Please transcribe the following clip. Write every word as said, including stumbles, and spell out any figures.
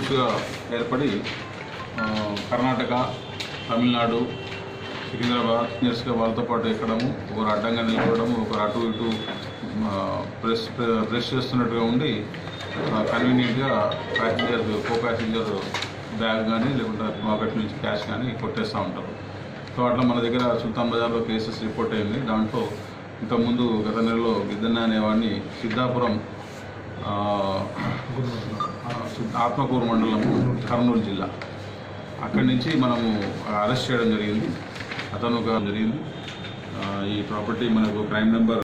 గ్రూప్స్గా ఏర్పడి కర్ణాటక, తమిళనాడు, సికింద్రాబాద్ నేర్స్గా వాళ్ళతో పాటు ఎక్కడము, ఒకరు అడ్డంగా నిలబడము, ఒకరు అటు ఇటు ప్రెస్ ప్రెస్ చేస్తున్నట్టుగా ఉండి కన్వీనియంట్గా ప్యాసింజర్ కో ప్యాసింజర్ బ్యాగ్ కానీ లేకుంటే పాకెట్ నుంచి క్యాష్ కానీ కొట్టేస్తూ ఉంటారు. సో అట్లా మన దగ్గర సుల్తాన్ బజార్లో కేసెస్ రిపోర్ట్ అయింది. దాంట్లో ఇంతకుముందు గత నెలలో గిద్దన్న అనేవాడిని సిద్ధాపురం ఆత్మకూరు మండలం, కర్నూలు జిల్లా, అక్కడి నుంచి మనము అరెస్ట్ చేయడం జరిగింది. అతను జరిగింది. ఈ ప్రాపర్టీ మనకు క్రైమ్ నెంబర్